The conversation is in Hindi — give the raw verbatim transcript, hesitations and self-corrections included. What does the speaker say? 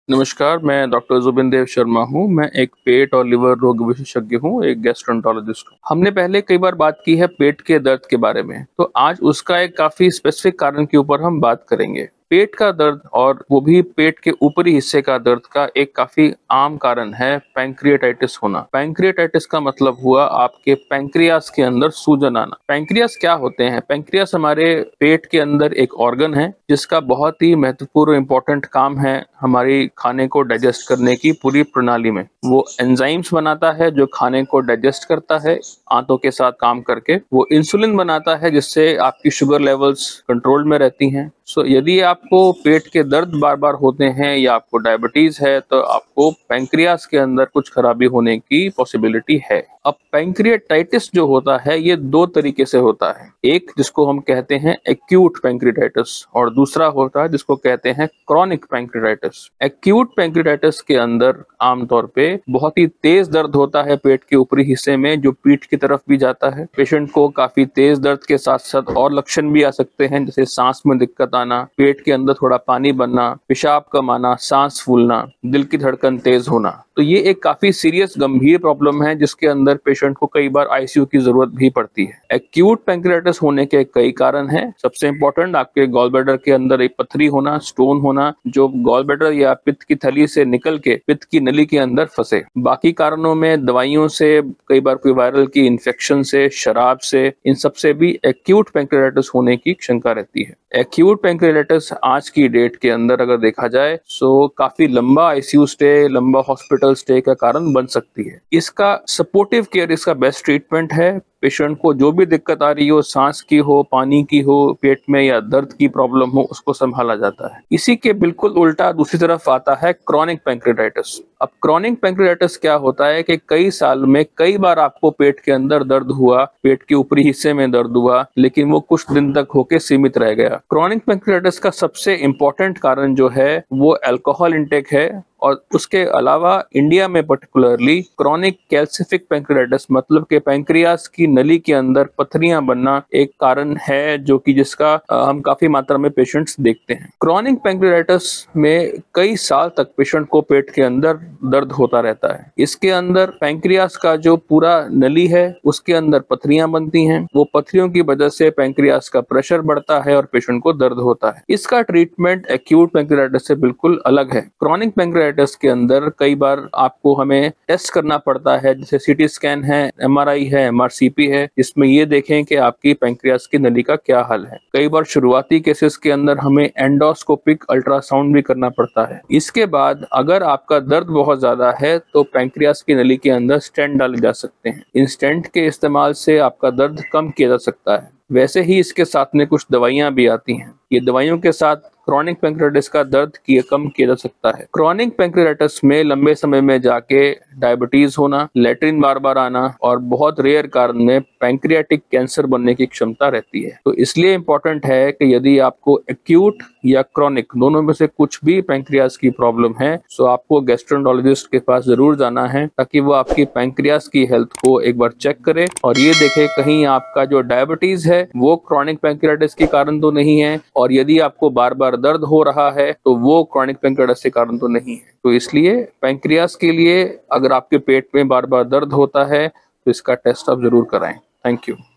नमस्कार, मैं डॉक्टर जुबिन देव शर्मा हूँ। मैं एक पेट और लिवर रोग विशेषज्ञ हूँ, एक गैस्ट्रोएंटरोलॉजिस्ट हूँ। हमने पहले कई बार बात की है पेट के दर्द के बारे में, तो आज उसका एक काफी स्पेसिफिक कारण के ऊपर हम बात करेंगे। पेट का दर्द और वो भी पेट के ऊपरी हिस्से का दर्द का एक काफी आम कारण है पैंक्रियाटाइटिस होना। पैंक्रियाटाइटिस का मतलब हुआ आपके पैंक्रियास के अंदर सूजन आना। पैंक्रियास क्या होते हैं? पैंक्रियास हमारे पेट के अंदर एक ऑर्गन है जिसका बहुत ही महत्वपूर्ण इंपॉर्टेंट काम है हमारी खाने को डाइजेस्ट करने की पूरी प्रणाली में। वो एंजाइम्स बनाता है जो खाने को डाइजेस्ट करता है आंतों के साथ काम करके। वो इंसुलिन बनाता है जिससे आपकी शुगर लेवल्स कंट्रोल में रहती हैं। सो यदि आपको पेट के दर्द बार बार होते हैं या आपको डायबिटीज है तो आपको पैंक्रियास के अंदर कुछ खराबी होने की पॉसिबिलिटी है। अब पैंक्रियाटाइटिस जो होता है ये दो तरीके से होता है। एक जिसको हम कहते हैं एक्यूट पैंक्रियाटाइटिस और दूसरा होता है जिसको कहते हैं क्रॉनिक पैंक्रियाटाइटिस। एक्यूट पैंक्रियाटाइटिस के अंदर आमतौर पे बहुत ही तेज दर्द होता है पेट के ऊपरी हिस्से में जो पीठ की तरफ भी जाता है। पेशेंट को काफी तेज दर्द के साथ साथ और लक्षण भी आ सकते हैं जैसे सांस में दिक्कत आना, पेट के अंदर थोड़ा पानी बनना, पेशाब कम आना, सांस फूलना, दिल की धड़कन तेज होना। तो ये एक काफी सीरियस गंभीर प्रॉब्लम है जिसके अंदर पेशेंट को कई बार आईसीयू की जरूरत भी पड़ती है। एक्यूट पैंक्रियाटाइटिस होने के कई कारण हैं। सबसे इंपॉर्टेंट आपके गॉल ब्लैडर के अंदर एक पथरी होना, स्टोन होना जो गॉल ब्लैडर या पित्त की थैली से निकल के पित्त की नली के अंदर फंसे। बाकी कारणों में दवाइयों से, कई बार कोई वायरल की इन्फेक्शन से, शराब से, इन सब से भी एक्यूट पैंक्रियाटाइटिस होने की शंका रहती है। एक्यूट पैंक्रियाटाइटिस आज की डेट के अंदर अगर देखा जाए तो काफी लंबा आईसीयू स्टे, लंबा हॉस्पिटल स्टे का कारण बन सकती है। इसका सपोर्टिव केयर इसका बेस्ट ट्रीटमेंट है। पेशेंट को जो भी दिक्कत आ रही हो, सांस की हो, पानी की हो, पेट में या दर्द की प्रॉब्लम हो, उसको संभाला जाता है। इसी के बिल्कुल उल्टा दूसरी तरफ आता है क्रॉनिक पैंक्रियाटाइटिस। अब क्रॉनिक पैंक्रियाटाइटिस क्या होता है कि कई साल में कई बार आपको पेट के अंदर दर्द हुआ, पेट के ऊपरी हिस्से में दर्द हुआ, लेकिन वो कुछ दिन तक होके सीमित रह गया। क्रॉनिक पैंक्रियाटाइटिस का सबसे इंपॉर्टेंट कारण जो है वो अल्कोहल इंटेक है और उसके अलावा इंडिया में पर्टिकुलरली क्रॉनिक कैल्सिफिक पैंक्रियाटाइटिस मतलब के पैंक्रियास की नली के अंदर पथरियां बनना एक कारण है जो कि जिसका हम काफी मात्रा में पेशेंट्स देखते हैं। क्रॉनिक पैंक्रियाटाइटिस में कई साल तक पेशेंट को पेट के अंदर दर्द होता रहता है। इसके अंदर पैंक्रियास का जो पूरा नली है उसके अंदर पथरियां बनती हैं। वो पथरियों की वजह से पैंक्रियास का प्रेशर बढ़ता है और पेशेंट को दर्द होता है। इसका ट्रीटमेंट एक्यूट पैंक्रियाटाइटिस से बिल्कुल अलग है। क्रॉनिक पैंक्रियाटाइटिस के अंदर कई बार आपको हमें टेस्ट करना पड़ता है जैसे सीटी स्कैन है, एमआरआई है, एमआरसीपी है, जिसमें ये देखें कि आपकी पैंक्रियास की नली का क्या हाल है। कई बार शुरुआती केसेस के अंदर हमें एंडोस्कोपिक अल्ट्रासाउंड भी करना पड़ता है। इसके बाद अगर आपका दर्द बहुत ज्यादा है तो पैंक्रियास की नली के अंदर स्टेंट डाले जा सकते हैं। इन स्टेंट के इस्तेमाल से आपका दर्द कम किया जा सकता है। वैसे ही इसके साथ में कुछ दवाइयां भी आती हैं। ये दवाइयों के साथ क्रॉनिक पैंक्रियाटाइटिस का दर्द किए कम किया जा सकता है। क्रॉनिक पैंक्रियाटाइटिस में लंबे समय में जाके डायबिटीज होना, लैट्रिन बार बार आना और बहुत रेयर कारण में पैंक्रियाटिक कैंसर बनने की क्षमता रहती है। तो इसलिए इंपॉर्टेंट है कि यदि आपको एक्यूट या क्रॉनिक दोनों में से कुछ भी पैंक्रियास की प्रॉब्लम है तो आपको गैस्ट्रोएंटरोलॉजिस्ट के पास जरूर जाना है ताकि वो आपकी पैंक्रियास की हेल्थ को एक बार चेक करे और ये देखे कहीं आपका जो डायबिटीज है वो क्रॉनिक पैंक्रियाटाइटिस के कारण तो नहीं है, और यदि आपको बार बार दर्द हो रहा है तो वो क्रॉनिक पैंक्रियाटाइटिस के कारण तो नहीं है। तो इसलिए पैंक्रियास के लिए अगर आपके पेट में बार बार दर्द होता है तो इसका टेस्ट आप जरूर कराएं। Thank you.